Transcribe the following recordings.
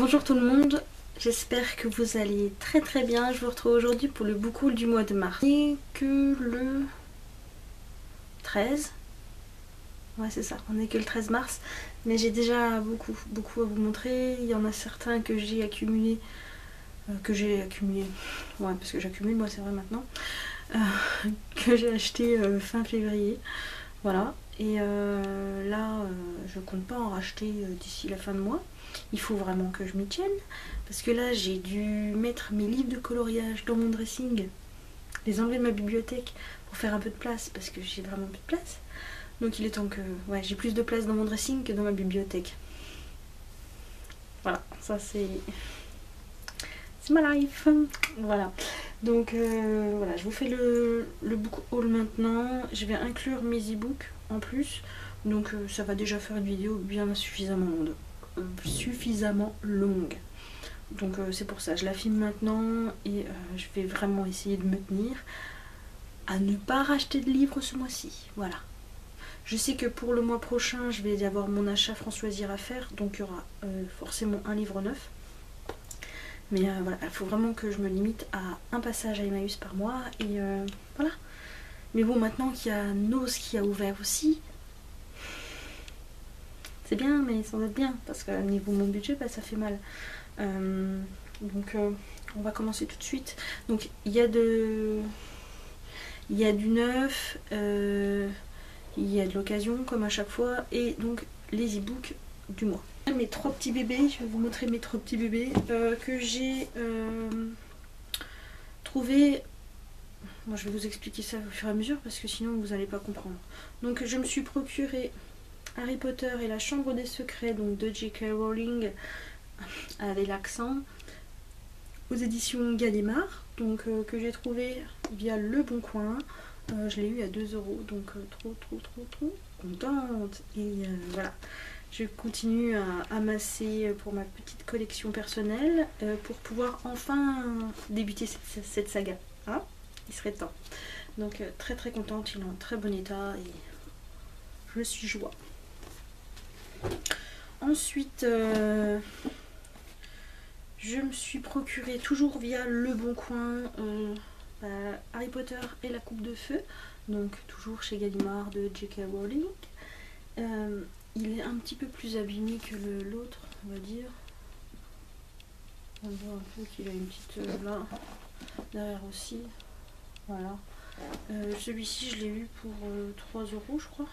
Bonjour tout le monde, j'espère que vous allez très très bien. Je vous retrouve aujourd'hui pour le book haul du mois de mars. Et que le 13. Ouais c'est ça, on n'est que le 13 mars. Mais j'ai déjà beaucoup à vous montrer. Il y en a certains que j'ai accumulés. Ouais parce que j'accumule moi c'est vrai maintenant. Que j'ai acheté fin février. Voilà. Et là je compte pas en racheter d'ici la fin de mois. Il faut vraiment que je m'y tienne. Parce que là j'ai dû mettre mes livres de coloriage dans mon dressing. Les enlever de ma bibliothèque pour faire un peu de place. Parce que j'ai vraiment plus de place. Donc il est temps que... Ouais, j'ai plus de place dans mon dressing que dans ma bibliothèque. Voilà, ça c'est... C'est ma life. Voilà. Donc voilà, je vous fais le book haul maintenant. Je vais inclure mes e-books en plus. Donc ça va déjà faire une vidéo bien suffisamment longue. Donc c'est pour ça, je la filme maintenant et je vais vraiment essayer de me tenir à ne pas racheter de livres ce mois-ci. Voilà. Je sais que pour le mois prochain, je vais avoir mon achat Françoisir à faire, donc il y aura forcément un livre neuf. Mais voilà, il faut vraiment que je me limite à un passage à Emmaüs par mois et voilà. Mais bon, maintenant qu'il y a Nose qui a ouvert aussi, c'est bien, mais sans être bien, parce que niveau mon budget, bah, ça fait mal. Donc on va commencer tout de suite. Donc il y a du neuf, il y a de l'occasion comme à chaque fois, et donc les e-books du mois. Mes trois petits bébés, je vais vous montrer mes trois petits bébés que j'ai trouvé. Moi je vais vous expliquer ça au fur et à mesure parce que sinon vous n'allez pas comprendre. Donc je me suis procuré Harry Potter et la Chambre des Secrets, donc de J.K. Rowling avec l'accent, aux éditions Gallimard, donc que j'ai trouvé via Le Bon Coin. Je l'ai eu à 2 €, donc trop contente. Et voilà, je continue à amasser pour ma petite collection personnelle pour pouvoir enfin débuter cette saga. Hein, il serait temps. Donc très contente, il est en très bon état et je suis joie. Ensuite, je me suis procuré toujours via Le Bon Coin Harry Potter et la Coupe de Feu, donc toujours chez Gallimard de J.K. Rowling. Il est un petit peu plus abîmé que l'autre, on va dire. On voit un peu qu'il a une petite là derrière aussi. Voilà. Celui-ci, je l'ai eu pour 3 € je crois.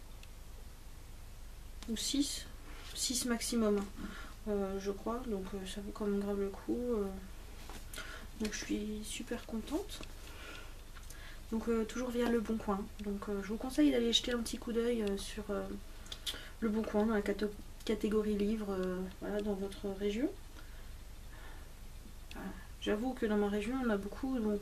Ou 6 maximum. Je crois, donc ça vaut quand même grave le coup. Donc je suis super contente. Donc toujours via Le Bon Coin. Donc je vous conseille d'aller jeter un petit coup d'œil sur Le Bon Coin dans la catégorie livres, voilà, dans votre région. J'avoue que dans ma région on a beaucoup, donc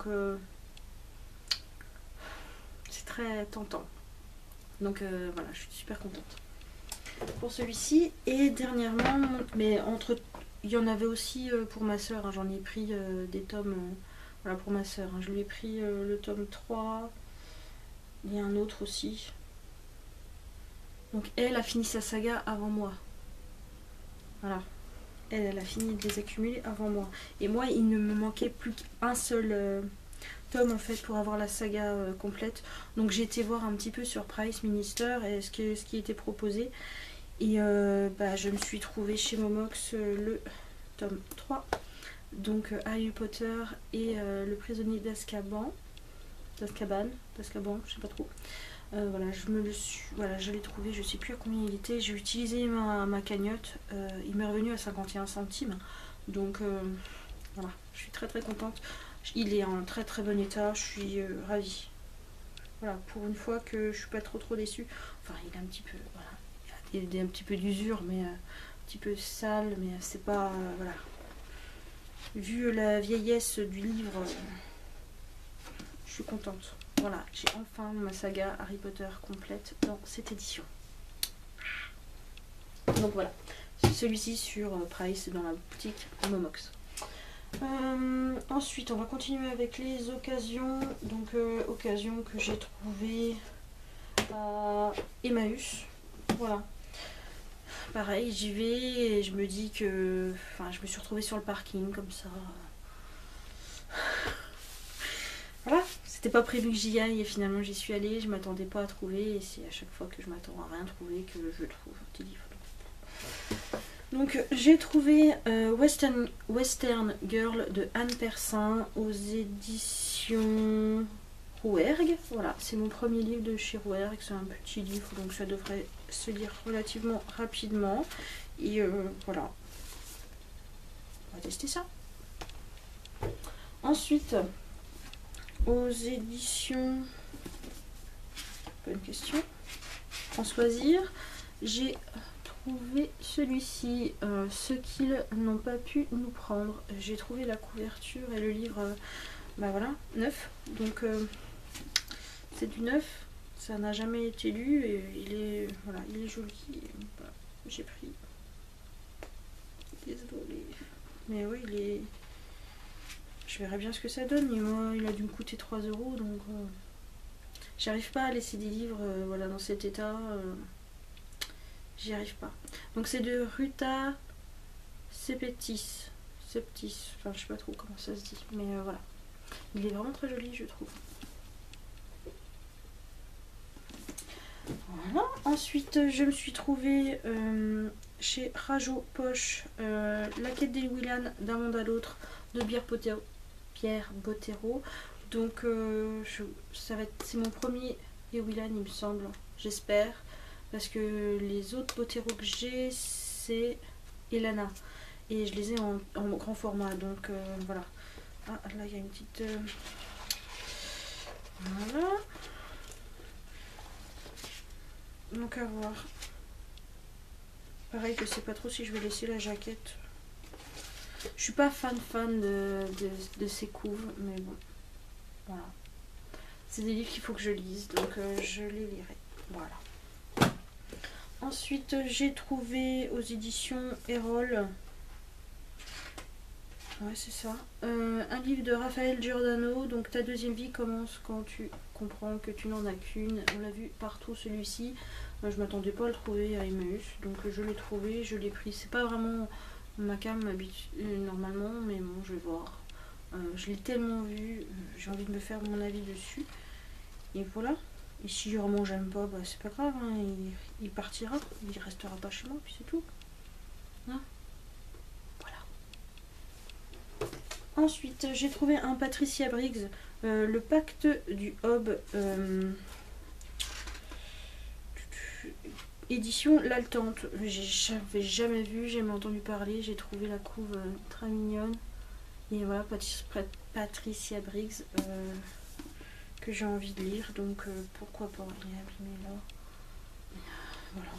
c'est très tentant. Donc voilà, je suis super contente pour celui-ci. Et dernièrement, mais il y en avait aussi pour ma soeur, hein, j'en ai pris des tomes voilà, pour ma soeur, hein, je lui ai pris le tome 3, il y a un autre aussi. Donc elle a fini sa saga avant moi. Voilà, elle a fini de les accumuler avant moi. Et moi il ne me manquait plus qu'un seul tome en fait pour avoir la saga complète. Donc j'ai été voir un petit peu sur Price Minister et ce qui était proposé. Et je me suis trouvée chez Momox le tome 3. Donc Harry Potter et le prisonnier d'Azkaban, je sais pas trop. Voilà, je l'ai trouvé, je sais plus à combien il était. J'ai utilisé ma cagnotte, il m'est revenu à 51 centimes. Donc voilà, je suis très contente. Il est en très bon état, je suis ravie. Voilà, pour une fois que je suis pas trop déçue. Enfin, il est un petit peu, voilà, il y a un petit peu d'usure, mais un petit peu sale, mais c'est pas, voilà. Vu la vieillesse du livre, je suis contente. Voilà, j'ai enfin ma saga Harry Potter complète dans cette édition. Donc voilà, celui-ci sur Price dans la boutique Momox. Ensuite, on va continuer avec les occasions. Donc, occasion que j'ai trouvée à Emmaüs. Voilà. pareil, j'y vais et je me dis que... Enfin, je me suis retrouvée sur le parking comme ça. Voilà, c'était pas prévu que j'y aille et finalement j'y suis allée, je m'attendais pas à trouver et c'est à chaque fois que je m'attends à rien trouver que je trouve des livres. Donc j'ai trouvé Western Girl de Anne Persin aux éditions Rouergue. Voilà, c'est mon premier livre de chez Rouergue, c'est un petit livre donc ça devrait se lire relativement rapidement. Et voilà, on va tester ça. Ensuite, aux éditions... Bonne question. Françoisir, j'ai trouvé celui-ci, Ce qu'ils n'ont pas pu nous prendre. J'ai trouvé la couverture et le livre, bah voilà, neuf. Donc c'est du neuf. Ça n'a jamais été lu et il est, voilà, il est joli. Voilà, j'ai pris. Désolée. Mais oui, il est... Je verrai bien ce que ça donne. Et moi, il a dû me coûter 3 euros, donc j'arrive pas à laisser des livres voilà, dans cet état. J'y arrive pas. Donc c'est de Ruta Septis. Enfin, je sais pas trop comment ça se dit. Mais voilà. Il est vraiment très joli, je trouve. Voilà. Ensuite, je me suis trouvée chez Rajo Poche La quête des Willan d'un monde à l'autre de Pierre Bottero. Donc c'est mon premier Willan, il me semble, j'espère, parce que les autres Bottero que j'ai c'est Elana et je les ai en grand format, donc voilà. Ah là il y a une petite voilà, donc à voir. Pareil, je sais pas trop si je vais laisser la jaquette. Je suis pas fan de ces couves, mais bon, voilà. C'est des livres qu'il faut que je lise, donc je les lirai. Voilà. Ensuite, j'ai trouvé aux éditions Erol, ouais c'est ça, un livre de Raphaël Giordano. Donc ta deuxième vie commence quand tu comprends que tu n'en as qu'une. On l'a vu partout celui-ci. Je m'attendais pas à le trouver à Emmaüs, donc je l'ai trouvé, je l'ai pris. C'est pas vraiment ma cam normalement, mais bon, je vais voir. Je l'ai tellement vu, j'ai envie de me faire mon avis dessus. Et voilà. Et si vraiment j'aime pas, bah c'est pas grave, hein, il partira, il restera pas chez moi, puis c'est tout. Hein, voilà. Ensuite, j'ai trouvé un Patricia Briggs, Le Pacte du Hob, édition L'Haltante. J'avais jamais vu, j'ai jamais entendu parler, j'ai trouvé la couve très mignonne. Et voilà, Patricia Briggs, que j'ai envie de lire, donc pourquoi pas. Il est abîmé là. Voilà.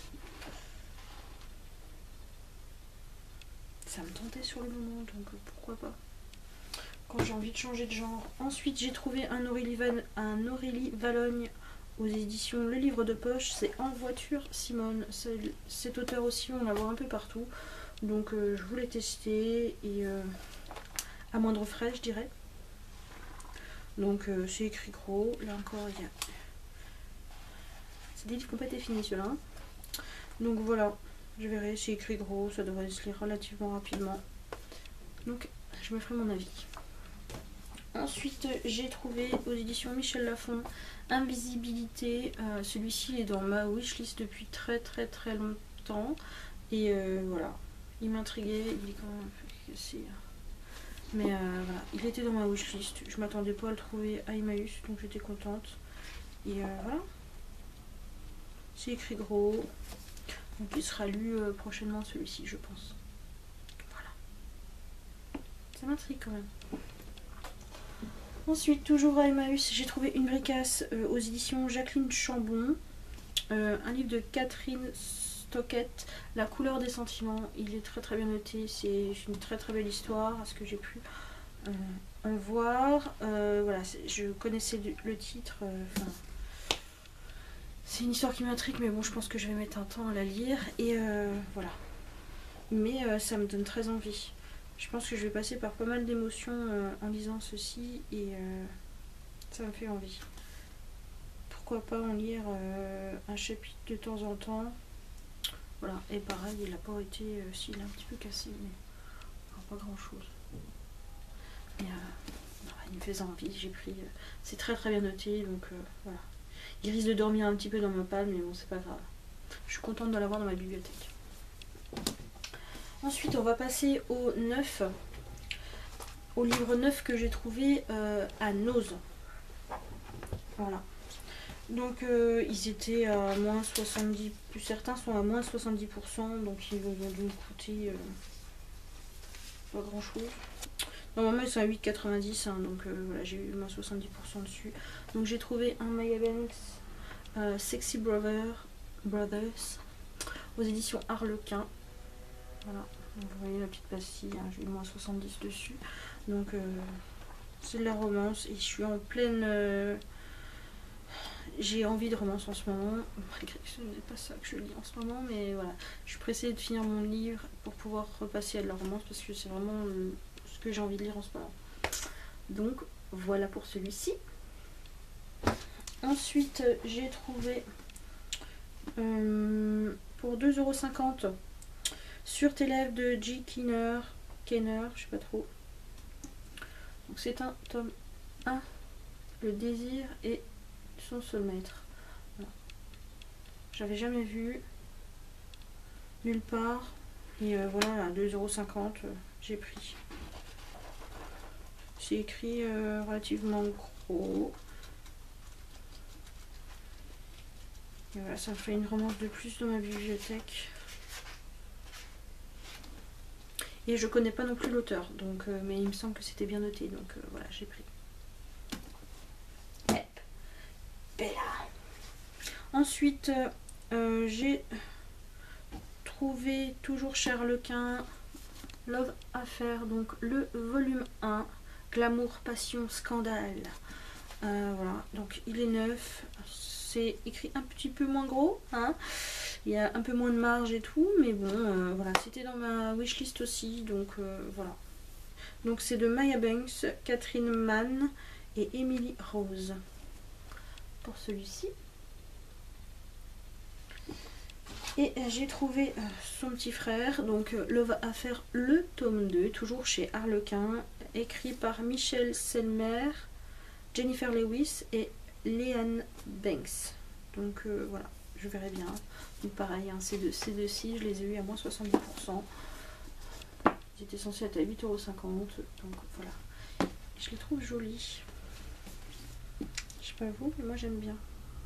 Ça me tentait sur le moment, donc pourquoi pas. Quand j'ai envie de changer de genre. Ensuite, j'ai trouvé un Aurélie Valogne aux éditions Le Livre de Poche. C'est En voiture, Simone. Cet auteur aussi, on la voit un peu partout. Donc je voulais tester et à moindre frais, je dirais. Donc c'est écrit gros. Là encore, il y a... C'est des livres qui n'ont pas été finis, ceux-là. Donc voilà, je verrai, c'est écrit gros, ça devrait se lire relativement rapidement. Donc je me ferai mon avis. Ensuite, j'ai trouvé aux éditions Michel Lafon Invisibilité. Celui-ci est dans ma wishlist depuis très longtemps. Et voilà, il m'intriguait, il est quand même un peu cassé. Mais voilà, il était dans ma wishlist. Je m'attendais pas à le trouver à Emmaüs, donc j'étais contente. Et voilà. C'est écrit gros. Donc il sera lu prochainement celui-ci, je pense. Voilà. Ça m'intrigue quand même. Ensuite, toujours à Emmaüs, j'ai trouvé une bricasse aux éditions Jacqueline Chambon. Un livre de Catherine Stockett, La couleur des sentiments. Il est très bien noté. C'est une très belle histoire, à ce que j'ai pu en voir. Voilà, je connaissais le titre. C'est une histoire qui m'intrigue, mais bon, je pense que je vais mettre un temps à la lire. Et voilà. Mais ça me donne très envie. Je pense que je vais passer par pas mal d'émotions en lisant ceci. Et ça me fait envie. Pourquoi pas en lire un chapitre de temps en temps. Voilà, et pareil, il n'a pas été, s'il est un petit peu cassé, mais pas grand chose. Mais voilà, il me faisait envie, j'ai pris, c'est très très bien noté, donc voilà. Il risque de dormir un petit peu dans ma palle, mais bon, c'est pas grave. Je suis contente de l'avoir dans ma bibliothèque. Ensuite, on va passer au 9, au livre 9 que j'ai trouvé à Nose. Voilà. Donc ils étaient à moins 70, certains sont à moins 70%, donc ils vont dû me coûter pas grand chose. Normalement ils sont à 8,90, hein, donc voilà, j'ai eu moins 70% dessus. Donc j'ai trouvé un Maya Banks Sexy Brothers aux éditions Harlequin. Voilà, vous voyez la petite pastille, hein, j'ai eu moins 70 dessus. Donc c'est de la romance et je suis en pleine... j'ai envie de romance en ce moment, malgré que ce n'est pas ça que je lis en ce moment, mais voilà, je suis pressée de finir mon livre pour pouvoir repasser à de la romance parce que c'est vraiment ce que j'ai envie de lire en ce moment. Donc voilà pour celui-ci. Ensuite j'ai trouvé pour 2,50 € Sur tes lèvres de J. Kenner, je sais pas trop. Donc c'est un tome 1, Le désir et son soulmate. Voilà. J'avais jamais vu nulle part. Et voilà, à 2,50 €, j'ai pris. C'est écrit relativement gros. Et voilà, ça fait une romance de plus dans ma bibliothèque. Et je connais pas non plus l'auteur, donc mais il me semble que c'était bien noté, donc voilà, j'ai pris. Bella. Ensuite, j'ai trouvé toujours chez Harlequin Love Affair, donc le volume 1, Glamour, Passion, Scandale. Voilà, donc il est neuf, c'est écrit un petit peu moins gros, hein. Il y a un peu moins de marge et tout, mais bon, voilà, c'était dans ma wishlist aussi, donc voilà. Donc c'est de Maya Banks, Catherine Mann et Emily Rose pour celui-ci. Et j'ai trouvé son petit frère, donc Love Affair, le tome 2, toujours chez Harlequin, écrit par Michel Selmer, Jennifer Lewis et Leanne Banks. Donc voilà, je verrai bien. Donc pareil, hein, ces deux-ci, je les ai eu à moins 70%. Ils étaient censés être à 8,50 €. Donc voilà. Je les trouve jolis. Je sais pas vous, mais moi j'aime bien.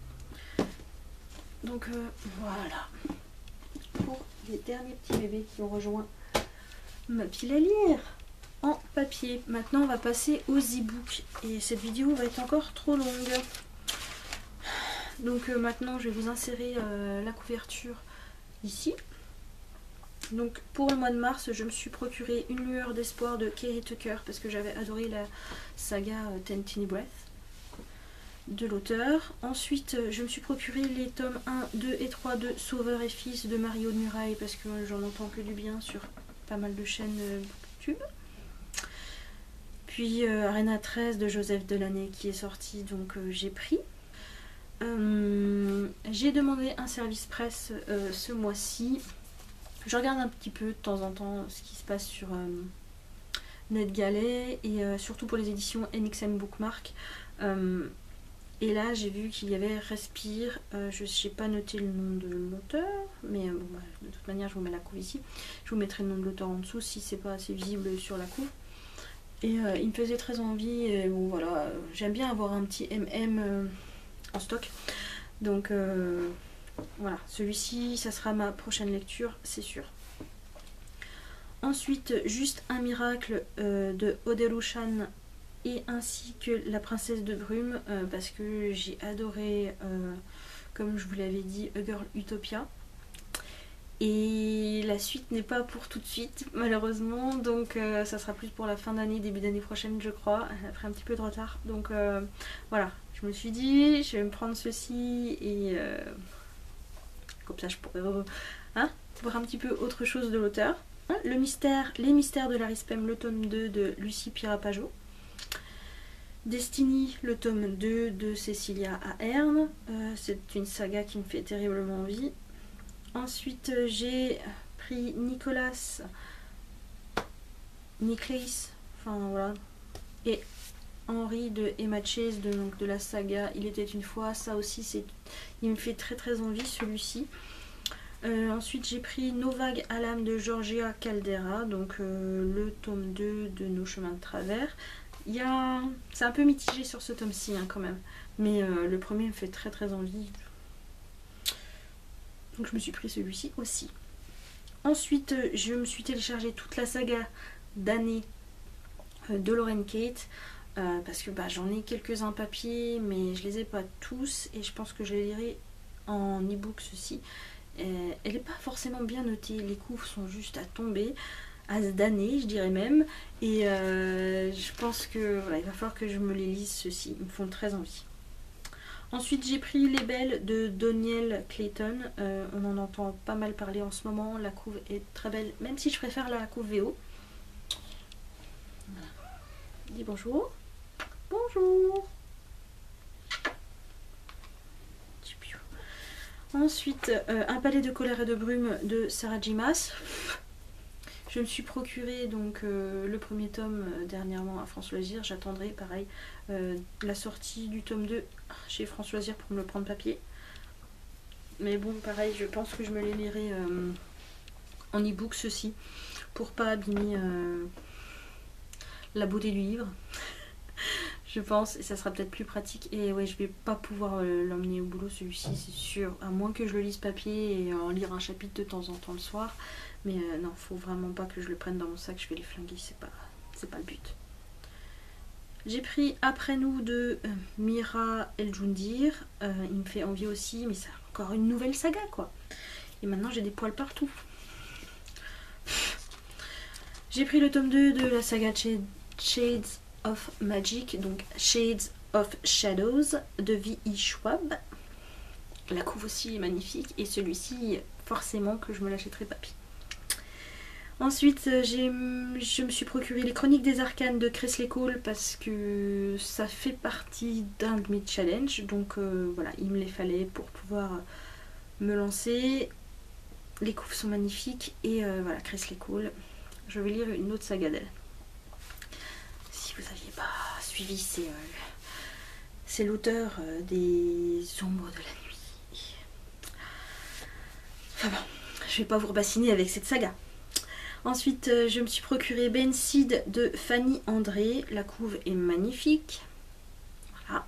Donc voilà. Pour les derniers petits bébés qui ont rejoint ma pile à lire en papier. Maintenant on va passer aux e-books. Et cette vidéo va être encore trop longue. Donc maintenant je vais vous insérer la couverture ici. Donc pour le mois de mars, je me suis procuré Une lueur d'espoir de Kerry Tucker parce que j'avais adoré la saga Ten Tiny Breath de l'auteur. Ensuite, je me suis procuré les tomes 1, 2 et 3 de Sauveur et Fils de Mario de Muraille parce que j'en entends que du bien sur pas mal de chaînes YouTube. Puis Arena 13 de Joseph Delaney qui est sorti, donc j'ai pris. J'ai demandé un service presse ce mois-ci. Je regarde un petit peu de temps en temps ce qui se passe sur NetGalley et surtout pour les éditions NXM Bookmark. Et là j'ai vu qu'il y avait Respire, je n'ai pas noté le nom de l'auteur, mais bon, bah, de toute manière je vous mets la couve ici. Je vous mettrai le nom de l'auteur en dessous si c'est pas assez visible sur la couve. Et il me faisait très envie, et bon voilà, j'aime bien avoir un petit MM en stock. Donc voilà, celui-ci, ça sera ma prochaine lecture, c'est sûr. Ensuite, Juste un miracle de Oderu-chan et ainsi que La princesse de brume, parce que j'ai adoré, comme je vous l'avais dit, A Girl Utopia. Et la suite n'est pas pour tout de suite, malheureusement, donc ça sera plus pour la fin d'année, début d'année prochaine, je crois. Elle a pris un petit peu de retard, donc voilà. Je me suis dit, je vais me prendre ceci et comme ça je pourrais voir un petit peu autre chose de l'auteur. Les mystères de Larry Spem, le tome 2 de Lucie Pirapajo. Destiny, le tome 2 de Cecilia Ahern. C'est une saga qui me fait terriblement envie. Ensuite, j'ai pris Nicolas, enfin voilà, et Henri de Emma Chase, donc de la saga Il était une fois. Ça aussi, il me fait très très envie celui-ci. Ensuite, j'ai pris Novag à l'âme de Georgia Caldera, donc le tome 2 de Nos chemins de travers. C'est un peu mitigé sur ce tome-ci hein, quand même, mais le premier me fait très très envie. Donc je me suis pris celui-ci aussi. Ensuite, je me suis téléchargé toute la saga d'année de Lauren Kate. Parce que j'en ai quelques-uns papier, mais je les ai pas tous et je pense que je les lirai en e-book ceci. Elle n'est pas forcément bien notée, les couves sont juste à tomber, à se damner je dirais même, et je pense que voilà, il va falloir que je me les lise ceux-ci, ils me font très envie. Ensuite j'ai pris Les Belles de Doniel Clayton, on en entend pas mal parler en ce moment, la couve est très belle, même si je préfère la couve VO. Voilà. Dis bonjour. Bonjour. Ensuite, Un palais de colère et de brume de Sarah J. Maas. Je me suis procuré donc le premier tome dernièrement à France Loisirs. J'attendrai pareil la sortie du tome 2 chez France Loisirs pour me le prendre papier. Mais bon, pareil, je pense que je me les lirai en e-book ceci pour pas abîmer la beauté du livre. Je pense, et ça sera peut-être plus pratique. Et ouais, je vais pas pouvoir l'emmener au boulot celui-ci, c'est sûr. À moins que je le lise papier et en lire un chapitre de temps en temps le soir. Mais non, faut vraiment pas que je le prenne dans mon sac, je vais les flinguer, c'est pas le but. J'ai pris Après nous de Mira El Jundir. Il me fait envie aussi, mais c'est encore une nouvelle saga quoi. Et maintenant j'ai des poils partout. J'ai pris le tome 2 de la saga Shades of Magic, donc Shades of Shadows de V.E. Schwab. La couve aussi est magnifique et celui-ci forcément que je me l'achèterai papier. Ensuite je me suis procuré les Chroniques des Arcanes de Kresley Cole parce que ça fait partie d'un de mes challenges, donc voilà, il me les fallait pour pouvoir me lancer. Les couves sont magnifiques et voilà, Kresley Cole, je vais lire une autre saga d'elle. Si vous n'aviez pas suivi, c'est l'auteur des Ombres de la nuit. Enfin bon, je vais pas vous rebassiner avec cette saga. Ensuite, je me suis procuré Ben Seed de Fanny André. La couve est magnifique. Voilà.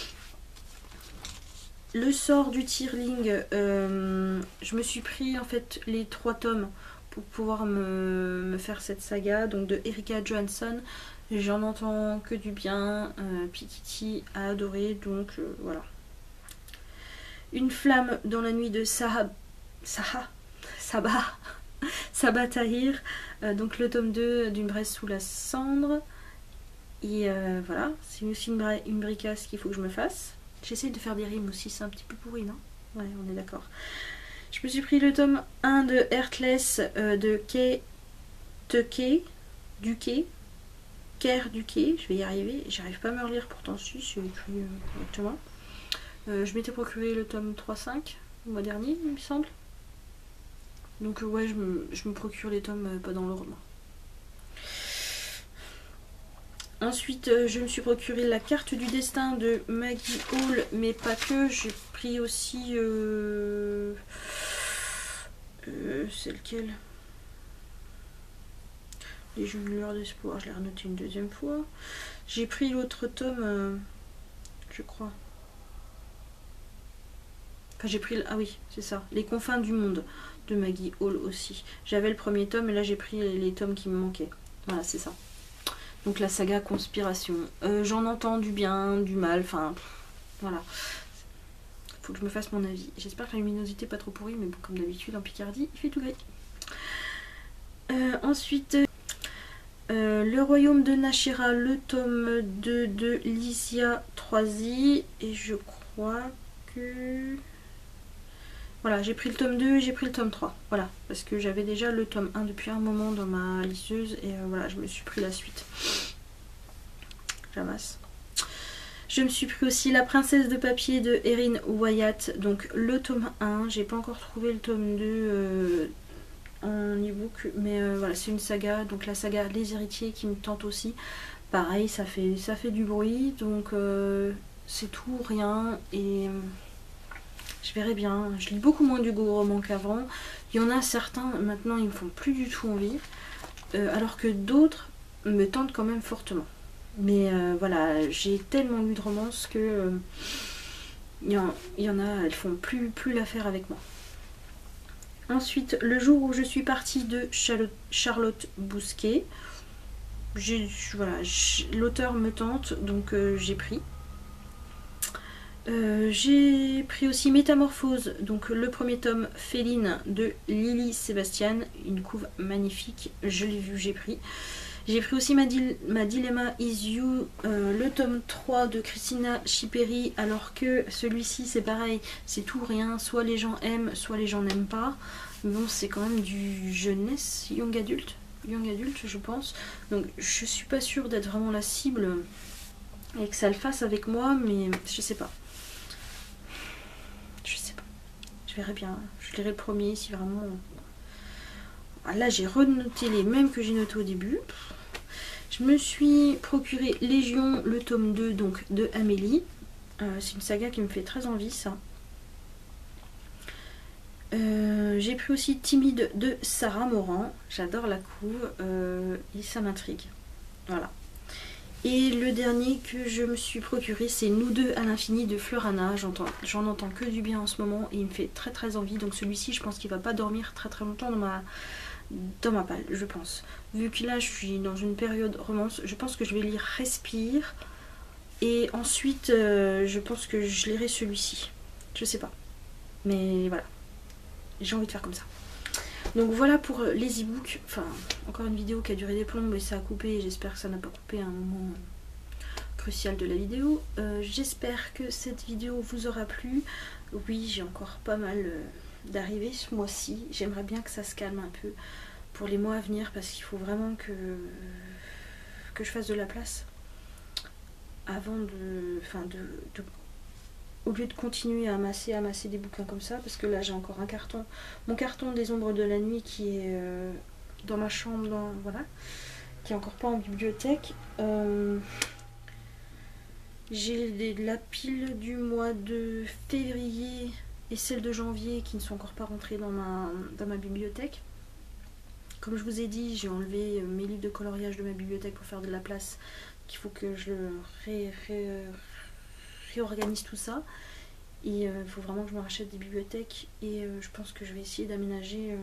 Le sort du Tearling, je me suis pris en fait les 3 tomes pour pouvoir me faire cette saga. Donc de Erika Johansson. J'en entends que du bien. Pikiti a adoré, donc voilà. Une flamme dans la nuit de Sabah Tahir, donc le tome 2 d'Une braise sous la cendre. Et voilà, c'est aussi une bricasse qu'il faut que je me fasse. J'essaie de faire des rimes aussi, c'est un petit peu pourri, non? Ouais, on est d'accord. Je me suis pris le tome 1 de Heartless de Kay Duquet. Kerr Duquet, je vais y arriver. J'arrive pas à me relire pourtant, si c'est écrit correctement. Je m'étais procuré le tome 3-5 le mois dernier, il me semble. Donc ouais, je me procure les tomes pas dans l'ordre. Ensuite, je me suis procuré La carte du destin de Maggie Hall, mais pas que. J'ai pris aussi... c'est lequel? Les Jongleurs d'espoir, je l'ai renoté une deuxième fois. J'ai pris l'autre tome, je crois. Enfin, j'ai pris... Ah oui, c'est ça. Les confins du monde de Maggie Hall aussi. J'avais le premier tome et là j'ai pris les tomes qui me manquaient. Voilà, c'est ça. Donc la saga Conspiration. J'en entends du bien, du mal, enfin... Voilà. Faut que je me fasse mon avis. J'espère que la luminosité n'est pas trop pourrie, mais bon, comme d'habitude en Picardie, il fait tout gris. Ensuite... Le royaume de Nashira, le tome 2 de Lysia Troisi. Et je crois que... Voilà, j'ai pris le tome 2 et j'ai pris le tome 3. Voilà, parce que j'avais déjà le tome 1 depuis un moment dans ma liseuse. Et voilà, je me suis pris la suite. J'amasse. Je me suis pris aussi La princesse de papier de Erin Wyatt, donc le tome 1. J'ai pas encore trouvé le tome 2 en e-book, mais voilà, c'est une saga, donc la saga Les Héritiers qui me tente aussi. Pareil, ça fait du bruit, donc c'est tout ou rien, et je verrai bien. Je lis beaucoup moins du roman qu'avant. Il y en a certains, maintenant, ils me font plus du tout envie, alors que d'autres me tentent quand même fortement. Mais voilà, j'ai tellement lu de romances que il y en a, elles font plus l'affaire avec moi. Ensuite, Le jour où je suis partie de Charlotte Bousquet. Voilà, l'auteur me tente, donc j'ai pris. J'ai pris aussi Métamorphose, donc le premier tome Féline de Lily Sébastien, une couve magnifique, je l'ai vu, j'ai pris. J'ai pris aussi ma Dilemma Is You, le tome 3 de Christina Schiperi, alors que celui-ci c'est pareil, c'est tout ou rien, soit les gens aiment, soit les gens n'aiment pas. Bon, c'est quand même du jeunesse, young adulte je pense, donc je suis pas sûre d'être vraiment la cible et que ça le fasse avec moi, mais je sais pas, je verrai bien, je lirai le premier si vraiment. Là j'ai renoté les mêmes que j'ai noté au début. Je me suis procuré Légion, le tome 2 donc de Amélie. C'est une saga qui me fait très envie, ça. J'ai pris aussi Timide de Sarah Morand. J'adore la couve et ça m'intrigue. Voilà. Et le dernier que je me suis procuré, c'est Nous deux à l'infini de Fleurana. J'en entends que du bien en ce moment et il me fait très très envie. Donc celui-ci, je pense qu'il va pas dormir très très longtemps dans ma palle, je pense. Vu que là, je suis dans une période romance, je pense que je vais lire Respire. Et ensuite, je pense que je lirai celui-ci. Je sais pas. Mais voilà. J'ai envie de faire comme ça. Donc voilà pour les e-books. Enfin, encore une vidéo qui a duré des plombs et ça a coupé. J'espère que ça n'a pas coupé à un moment crucial de la vidéo. J'espère que cette vidéo vous aura plu. Oui, j'ai encore pas mal d'arrivées ce mois-ci. J'aimerais bien que ça se calme un peu pour les mois à venir parce qu'il faut vraiment que je fasse de la place avant au lieu de continuer à amasser des bouquins comme ça, parce que là j'ai encore un carton, mon carton des ombres de la nuit qui est dans ma chambre, voilà, qui est encore pas en bibliothèque. J'ai la pile du mois de février et celle de janvier qui ne sont encore pas rentrées dans ma bibliothèque. Comme je vous ai dit, j'ai enlevé mes livres de coloriage de ma bibliothèque pour faire de la place, qu'il faut que je réorganise tout ça. Et il faut vraiment que je me rachète des bibliothèques et je pense que je vais essayer d'aménager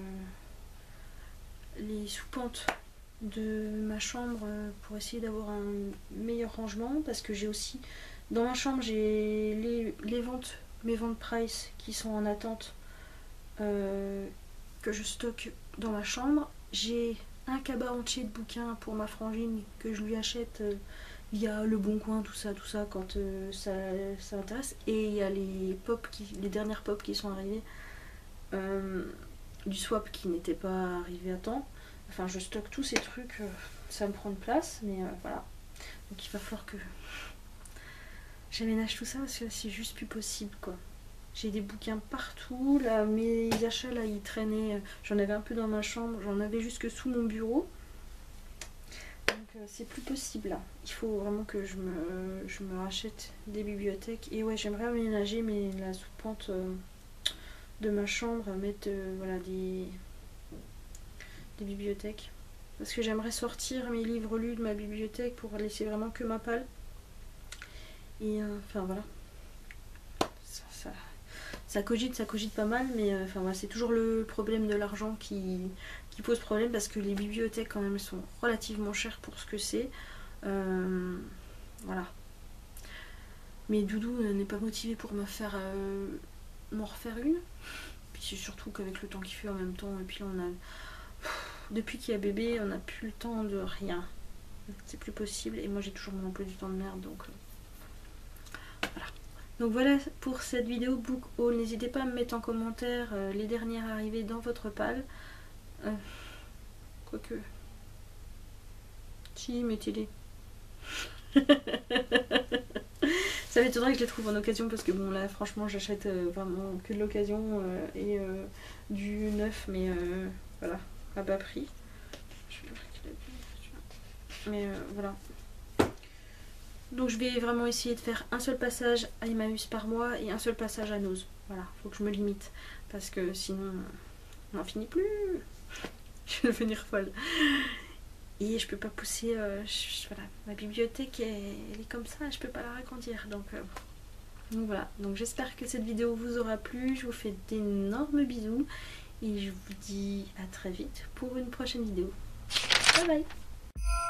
les sous-pentes de ma chambre pour essayer d'avoir un meilleur rangement, parce que j'ai aussi dans ma chambre j'ai mes ventes price qui sont en attente que je stocke dans ma chambre. J'ai un cabas entier de bouquins pour ma frangine que je lui achète via Le Bon Coin, tout ça quand ça m'intéresse. Et il y a les dernières pop qui sont arrivées du swap qui n'était pas arrivé à temps. Enfin, je stocke tous ces trucs, ça me prend de place, mais voilà. Donc il va falloir que j'aménage tout ça parce que c'est juste plus possible, quoi. J'ai des bouquins partout, là, mes achats là ils traînaient, j'en avais un peu dans ma chambre, j'en avais jusque sous mon bureau. Donc c'est plus possible là. Il faut vraiment que je me rachète des bibliothèques. Et ouais, j'aimerais aménager la sous-pente de ma chambre, mettre voilà, des bibliothèques. Parce que j'aimerais sortir mes livres lus de ma bibliothèque pour laisser vraiment que ma palle. Et enfin voilà. Ça cogite pas mal, mais enfin voilà, c'est toujours le problème de l'argent qui pose problème, parce que les bibliothèques quand même sont relativement chères pour ce que c'est. Voilà. Mais Doudou n'est pas motivé pour m'en refaire une. Puis c'est surtout qu'avec le temps qu'il fait en même temps, et puis là on a depuis qu'il y a bébé, on n'a plus le temps de rien. C'est plus possible, et moi j'ai toujours mon emploi du temps de merde, donc voilà. Donc voilà pour cette vidéo book haul. N'hésitez pas à me mettre en commentaire les dernières arrivées dans votre palle. Quoique. Si, mettez-les. Ça m'étonnerait que je les trouve en occasion parce que bon là franchement j'achète vraiment que de l'occasion et du neuf mais voilà, à bas prix. Mais voilà. Donc je vais vraiment essayer de faire un seul passage à Emmaüs par mois et un seul passage à Nose. Voilà, faut que je me limite parce que sinon on n'en finit plus. Je vais devenir folle. Et je peux pas pousser. Voilà, ma bibliothèque elle est comme ça, je peux pas la agrandir. Donc voilà. Donc j'espère que cette vidéo vous aura plu. Je vous fais d'énormes bisous et je vous dis à très vite pour une prochaine vidéo. Bye bye.